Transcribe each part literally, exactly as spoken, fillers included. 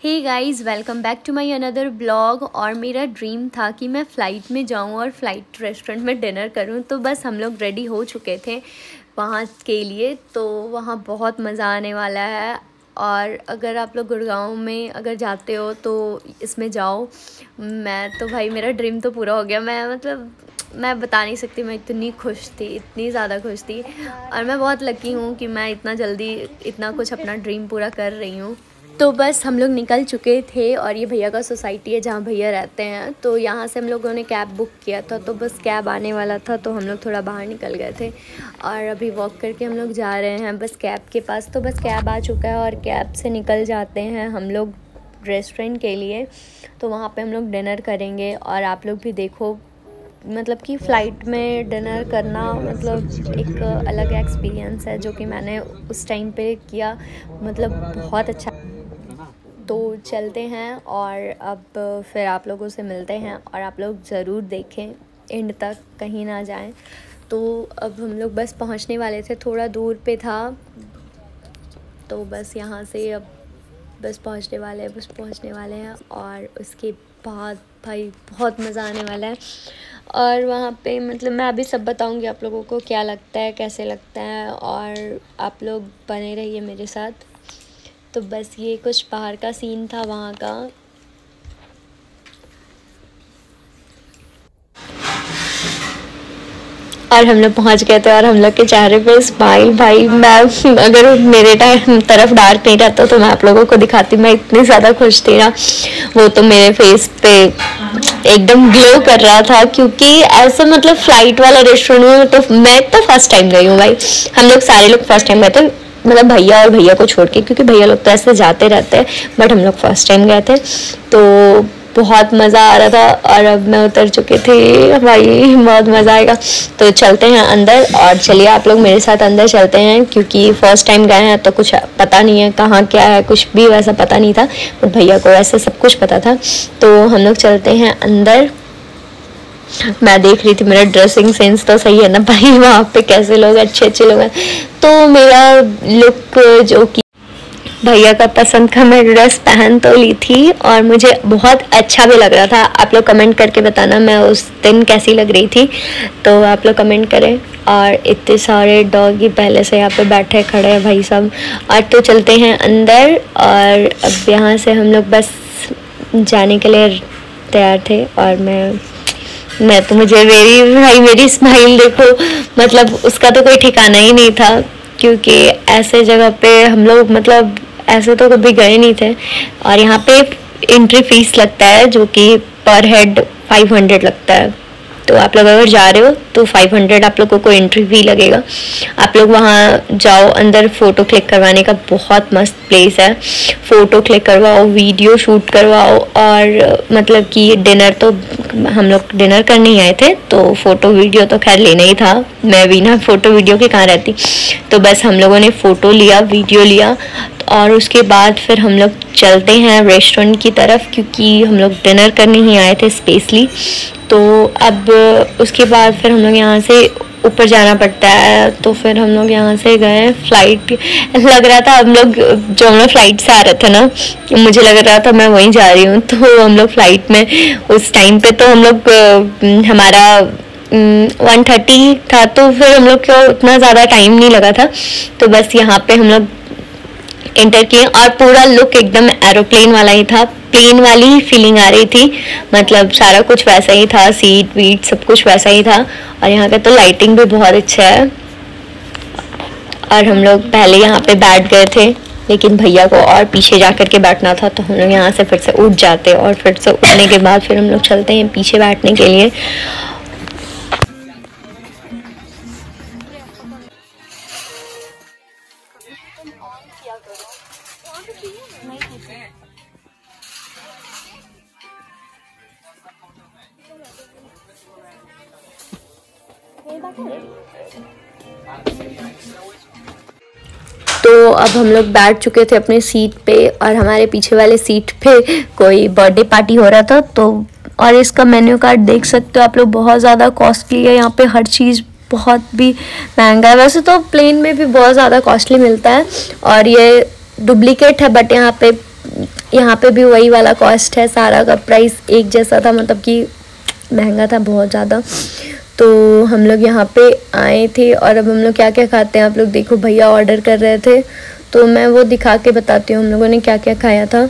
Hey guys, welcome back to my another blog. और मेरा dream था कि मैं फ़्लाइट में जाऊं और फ़्लाइट रेस्टोरेंट में डिनर करूं। तो बस हम लोग रेडी हो चुके थे वहां के लिए। तो वहां बहुत मज़ा आने वाला है। और अगर आप लोग गुड़गांव में अगर जाते हो तो इसमें जाओ। मैं तो भाई मेरा ड्रीम तो पूरा हो गया। मैं मतलब मैं बता नहीं सकती, मैं इतनी खुश थी, इतनी ज़्यादा खुश थी। और मैं बहुत लकी हूँ कि मैं इतना जल्दी इतना कुछ अपना ड्रीम पूरा कर रही हूँ। तो बस हम लोग निकल चुके थे और ये भैया का सोसाइटी है जहाँ भैया रहते हैं। तो यहाँ से हम लोगों ने कैब बुक किया था, तो बस कैब आने वाला था तो हम लोग थोड़ा बाहर निकल गए थे और अभी वॉक करके हम लोग जा रहे हैं बस कैब के पास। तो बस कैब आ चुका है और कैब से निकल जाते हैं हम लोग रेस्टोरेंट के लिए। तो वहाँ पे हम लोग डिनर करेंगे। और आप लोग भी देखो, मतलब कि फ़्लाइट में डिनर करना मतलब एक अलग एक्सपीरियंस है जो कि मैंने उस टाइम पे किया, मतलब बहुत अच्छा। तो चलते हैं और अब फिर आप लोगों से मिलते हैं और आप लोग ज़रूर देखें एंड तक, कहीं ना जाएं। तो अब हम लोग बस पहुंचने वाले थे, थोड़ा दूर पे था। तो बस यहाँ से अब बस पहुंचने वाले हैं बस पहुंचने वाले हैं और उसके बाद भाई बहुत मज़ा आने वाला है। और वहाँ पे मतलब मैं अभी सब बताऊँगी आप लोगों को क्या लगता है, कैसे लगता है, और आप लोग बने रहिए मेरे साथ। तो बस ये कुछ बाहर का सीन था वहाँ का। और हम लोग पहुँच गए थे और हम लोग के चेहरे पे स्माइल, भाई मैं अगर मेरे टाइम तरफ डार्क नहीं रहता तो मैं आप लोगों को दिखाती। मैं इतनी ज़्यादा खुश थी ना, वो तो मेरे फेस पे एकदम ग्लो कर रहा था। क्योंकि ऐसा मतलब फ़्लाइट वाला रेस्टोरेंट में तो मैं तो फर्स्ट टाइम गई हूँ भाई। हम लोग सारे लोग फर्स्ट टाइम गए थे, मतलब भैया और भैया को छोड़ के, क्योंकि भैया लोग तो ऐसे जाते रहते हैं बट हम लोग फर्स्ट टाइम गए थे। तो बहुत मज़ा आ रहा था। और अब मैं उतर चुकी थी भाई, बहुत मज़ा आएगा। तो चलते हैं अंदर और चलिए आप लोग मेरे साथ अंदर चलते हैं, क्योंकि फ़र्स्ट टाइम गए हैं तो कुछ पता नहीं है कहाँ क्या है, कुछ भी वैसा पता नहीं था। बट भैया को वैसे सब कुछ पता था। तो हम लोग चलते हैं अंदर। मैं देख रही थी मेरा ड्रेसिंग सेंस तो सही है ना भाई, वहाँ पे कैसे लोग अच्छे अच्छे लोग हैं। तो मेरा लुक जो कि भैया का पसंद का मैं ड्रेस पहन तो ली थी और मुझे बहुत अच्छा भी लग रहा था। आप लोग कमेंट करके बताना मैं उस दिन कैसी लग रही थी, तो आप लोग कमेंट करें। और इतने सारे डॉगी पहले से यहाँ पे बैठे खड़े हैं भाई सब। और तो चलते हैं अंदर और अब यहाँ से हम लोग बस जाने के लिए तैयार थे। और मैं मैं तो मुझे मेरी भाई मेरी स्माइल देखो, मतलब उसका तो कोई ठिकाना ही नहीं था। क्योंकि ऐसे जगह पे हम लोग मतलब ऐसे तो कभी गए नहीं थे। और यहाँ पे एंट्री फीस लगता है जो कि पर हेड फाइव हंड्रेड लगता है। तो आप लोग अगर जा रहे हो तो फाइव हंड्रेड आप लोगों को एंट्री फी लगेगा। आप लोग वहाँ जाओ, अंदर फ़ोटो क्लिक करवाने का बहुत मस्त प्लेस है। फ़ोटो क्लिक करवाओ, वीडियो शूट करवाओ। और मतलब कि डिनर तो हम लोग डिनर करने ही आए थे, तो फ़ोटो वीडियो तो खैर लेना ही था। मैं भी ना फ़ोटो वीडियो के कहाँ रहती। तो बस हम लोगों ने फ़ोटो लिया, वीडियो लिया। और उसके बाद फिर हम लोग चलते हैं रेस्टोरेंट की तरफ, क्योंकि हम लोग डिनर करने ही आए थे स्पेशली। तो अब उसके बाद फिर हम लोग यहाँ से ऊपर जाना पड़ता है। तो फिर हम लोग यहाँ से गए। फ़्लाइट लग रहा था हम लोग जो हम लोग फ़्लाइट से आ रहे थे ना, मुझे लग रहा था मैं वहीं जा रही हूँ। तो हम लोग फ़्लाइट में उस टाइम पे तो हम लोग हमारा वन थर्टी था, तो फिर हम लोग को उतना ज़्यादा टाइम नहीं लगा था। तो बस यहाँ पे हम लोग एंटर किए और पूरा लुक एकदम एरोप्लेन वाला ही था, प्लेन वाली ही फीलिंग आ रही थी। मतलब सारा कुछ वैसा ही था, सीट वीट सब कुछ वैसा ही था। और यहाँ का तो लाइटिंग भी बहुत अच्छा है। और हम लोग पहले यहाँ पे बैठ गए थे, लेकिन भैया को और पीछे जा कर के बैठना था, तो हम लोग यहाँ से फिर से उठ जाते। और फिर से उठने के बाद फिर हम लोग चलते हैं पीछे बैठने के लिए। तो अब हम लोग बैठ चुके थे अपने सीट पे और हमारे पीछे वाले सीट पे कोई बर्थडे पार्टी हो रहा था। तो और इसका मेन्यू कार्ड देख सकते हो आप लोग, बहुत ज़्यादा कॉस्टली है। यहाँ पे हर चीज़ बहुत भी महंगा है। वैसे तो प्लेन में भी बहुत ज़्यादा कॉस्टली मिलता है और ये डुप्लीकेट है, बट यहाँ पे यहाँ पे भी वही वाला कॉस्ट है, सारा का प्राइस एक जैसा था, मतलब कि महंगा था बहुत ज़्यादा। तो हम लोग यहाँ पे आए थे और अब हम लोग क्या क्या खाते हैं आप लोग देखो। भैया ऑर्डर कर रहे थे तो मैं वो दिखा के बताती हूँ हम लोगों ने क्या क्या खाया था।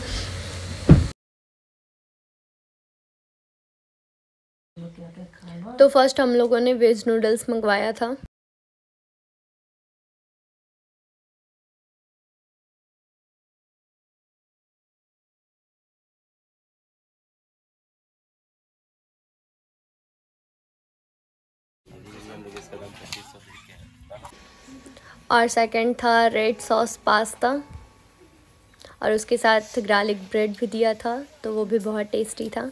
तो फर्स्ट हम लोगों ने वेज नूडल्स मंगवाया था। और सेकंड था रेड सॉस पास्ता और उसके साथ गार्लिक ब्रेड भी दिया था, तो वो भी बहुत टेस्टी था।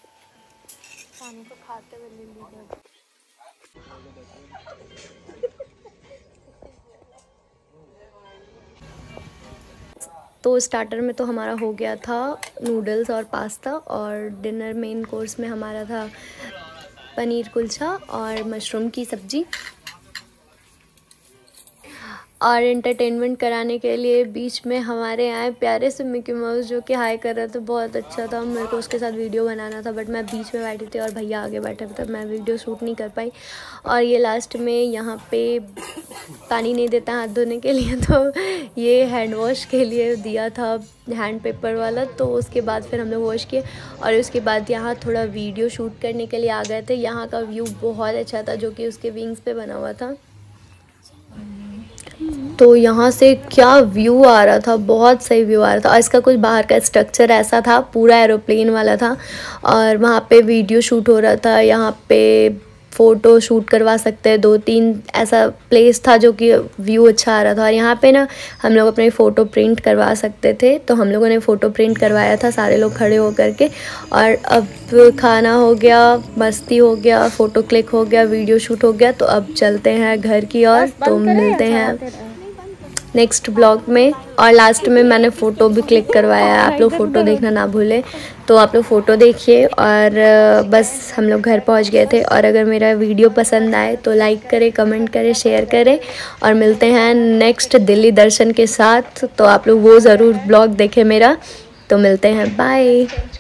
तो स्टार्टर में तो हमारा हो गया था नूडल्स और पास्ता, और डिनर मेन कोर्स में हमारा था पनीर कुलचा और मशरूम की सब्ज़ी। और एंटरटेनमेंट कराने के लिए बीच में हमारे आए प्यारे से मिकी माउस जो कि हाई कर रहा था, बहुत अच्छा था। मेरे को उसके साथ वीडियो बनाना था बट मैं बीच में बैठी थी और भैया आगे बैठे थे, तब मैं वीडियो शूट नहीं कर पाई। और ये लास्ट में यहाँ पे पानी नहीं देता हाथ धोने के लिए, तो ये हैंड वॉश के लिए दिया था हैंड पेपर वाला, तो उसके बाद फिर हम लोग वॉश किए और उसके बाद यहाँ थोड़ा वीडियो शूट करने के लिए आ गए थे। यहाँ का व्यू बहुत अच्छा था जो कि उसके विंग्स पे बना हुआ था। तो यहाँ से क्या व्यू आ रहा था, बहुत सही व्यू आ रहा था। और इसका कुछ बाहर का स्ट्रक्चर ऐसा था, पूरा एरोप्लेन वाला था और वहाँ पे वीडियो शूट हो रहा था। यहाँ पे फ़ोटो शूट करवा सकते हैं, दो तीन ऐसा प्लेस था जो कि व्यू अच्छा आ रहा था। और यहाँ पे ना हम लोग अपने फ़ोटो प्रिंट करवा सकते थे, तो हम लोगों ने फ़ोटो प्रिंट करवाया था सारे लोग खड़े हो कर के। और अब खाना हो गया, मस्ती हो गया, फ़ोटो क्लिक हो गया, वीडियो शूट हो गया, तो अब चलते हैं घर की ओर। तो मिलते हैं नेक्स्ट ब्लॉग में। और लास्ट में मैंने फ़ोटो भी क्लिक करवाया है, आप लोग फ़ोटो देखना ना भूलें। तो आप लोग फ़ोटो देखिए। और बस हम लोग घर पहुंच गए थे। और अगर मेरा वीडियो पसंद आए तो लाइक करें, कमेंट करें, शेयर करें। और मिलते हैं नेक्स्ट दिल्ली दर्शन के साथ, तो आप लोग वो ज़रूर ब्लॉग देखें मेरा। तो मिलते हैं, बाय।